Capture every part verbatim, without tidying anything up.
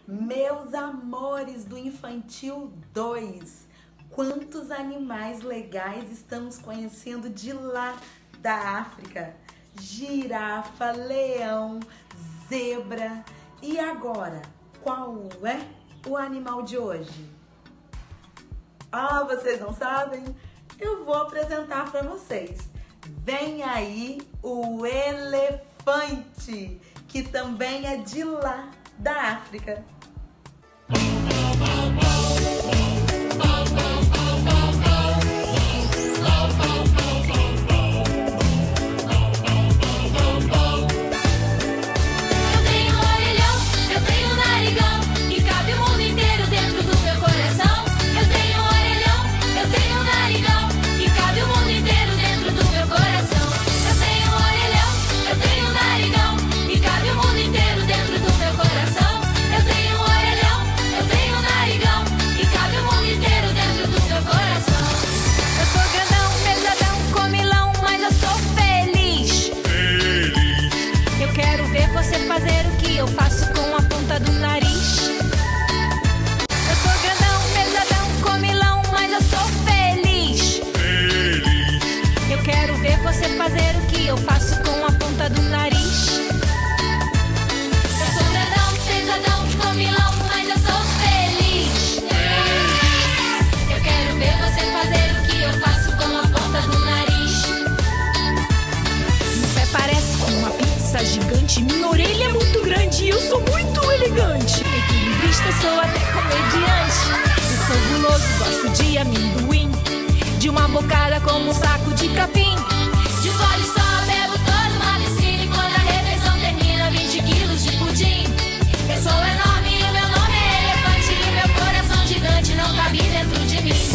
Meus amores do Infantil dois, quantos animais legais estamos conhecendo de lá da África? Girafa, leão, zebra. E agora, qual é o animal de hoje? Ah, vocês não sabem? Eu vou apresentar para vocês. Vem aí o elefante, que também é de lá da África. Fazer o que eu faço com a ponta do nariz. Eu sou grandão, pesadão, comilão, mas eu sou feliz. Feliz. Eu quero ver você fazer o que eu faço com a ponta do nariz. Eu sou grandão, pesadão, comilão, mas eu sou feliz. Feliz. Eu quero ver você fazer o que eu faço com a ponta do nariz. Meu pé parece com uma pizza gigante. Minha orelha é muito grande e eu sou muito elegante. Equilibrista, sou até comediante. Eu sou guloso, gosto de amendoim. De uma bocada como um saco de capim. De gole só, bebo toda uma piscina. E quando a refeição termina, vinte quilos de pudim. Eu sou enorme e o meu nome é elefante. E meu coração gigante não cabe dentro de mim.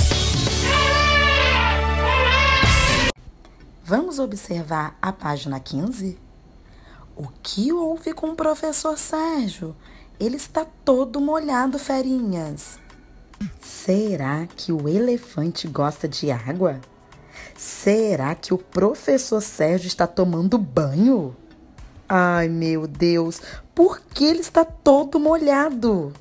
Vamos observar a página quinze? O que houve com o professor Sérgio? Ele está todo molhado, ferinhas. Será que o elefante gosta de água? Será que o professor Sérgio está tomando banho? Ai, meu Deus, por que ele está todo molhado?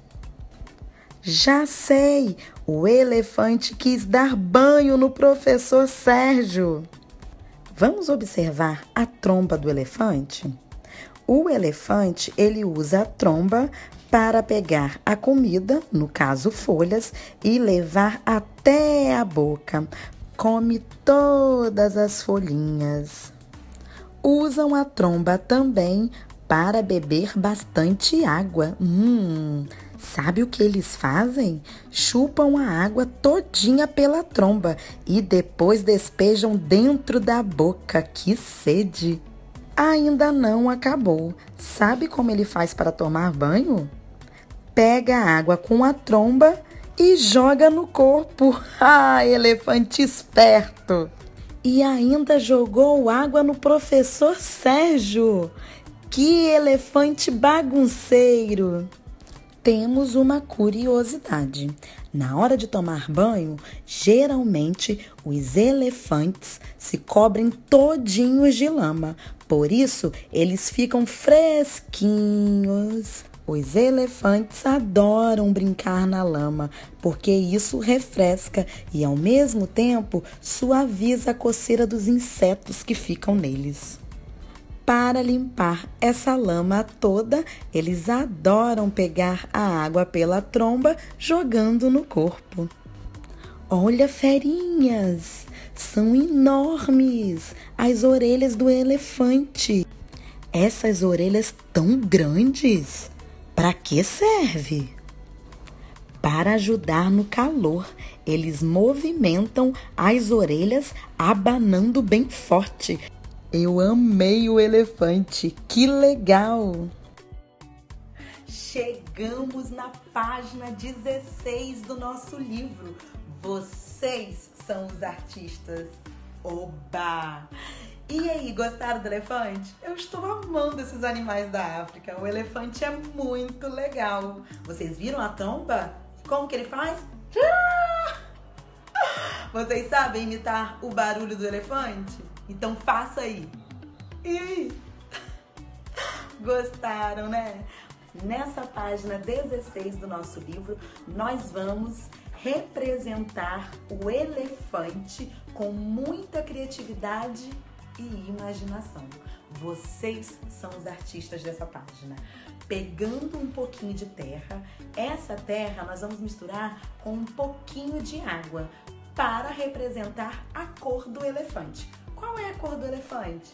Já sei, o elefante quis dar banho no professor Sérgio. Vamos observar a tromba do elefante? O elefante, ele usa a tromba para pegar a comida, no caso folhas, e levar até a boca. Come todas as folhinhas. Usam a tromba também para beber bastante água. Hum, sabe o que eles fazem? Chupam a água todinha pela tromba e depois despejam dentro da boca. Que sede! Ainda não acabou. Sabe como ele faz para tomar banho? Pega a água com a tromba e joga no corpo. Ah, elefante esperto! E ainda jogou água no professor Sérgio. Que elefante bagunceiro! Temos uma curiosidade. Na hora de tomar banho, geralmente os elefantes se cobrem todinhos de lama. Por isso, eles ficam fresquinhos. Os elefantes adoram brincar na lama, porque isso refresca e, ao mesmo tempo, suaviza a coceira dos insetos que ficam neles. Para limpar essa lama toda, eles adoram pegar a água pela tromba, jogando no corpo. Olha, ferinhas! São enormes as orelhas do elefante. Essas orelhas tão grandes, para que serve? Para ajudar no calor, eles movimentam as orelhas abanando bem forte. Eu amei o elefante, que legal! Chegamos na página dezesseis do nosso livro. Vocês são os artistas. Oba! E aí, gostaram do elefante? Eu estou amando esses animais da África. O elefante é muito legal. Vocês viram a tromba? Como que ele faz? Vocês sabem imitar o barulho do elefante? Então faça aí. E aí? Gostaram, né? Nessa página dezesseis do nosso livro, nós vamos representar o elefante com muita criatividade e imaginação. Vocês são os artistas dessa página. Pegando um pouquinho de terra, essa terra nós vamos misturar com um pouquinho de água para representar a cor do elefante. Qual é a cor do elefante?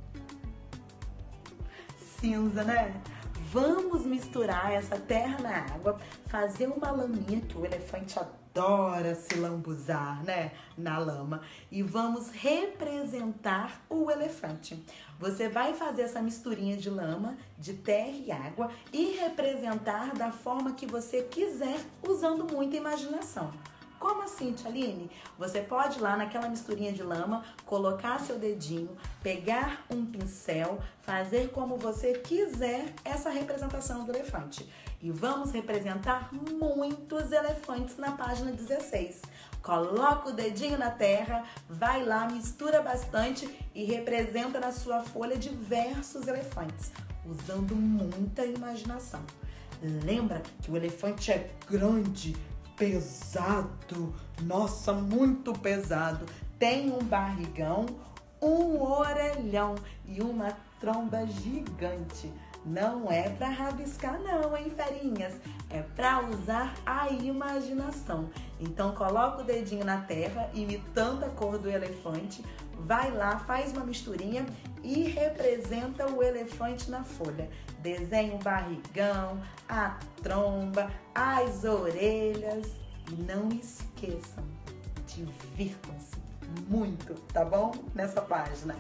Cinza, né? Vamos misturar essa terra na água, fazer uma laminha, que o elefante adora se lambuzar, né? Na lama. E vamos representar o elefante. Você vai fazer essa misturinha de lama, de terra e água e representar da forma que você quiser, usando muita imaginação. Como assim, Tia Aline? Você pode ir lá naquela misturinha de lama, colocar seu dedinho, pegar um pincel, fazer como você quiser essa representação do elefante. E vamos representar muitos elefantes na página dezesseis. Coloca o dedinho na terra, vai lá, mistura bastante e representa na sua folha diversos elefantes, usando muita imaginação. Lembra que o elefante é grande, pesado, nossa, muito pesado. Tem um barrigão, um orelhão e uma tromba gigante. Não é para rabiscar não, hein, ferinhas? É para usar a imaginação. Então coloca o dedinho na terra, imitando a cor do elefante. Vai lá, faz uma misturinha e representa o elefante na folha. Desenha o barrigão, a tromba, as orelhas. E não esqueçam, divirtam-se muito, tá bom? Nessa página.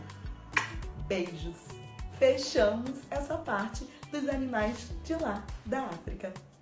Beijos! Fechamos essa parte dos animais de lá da África.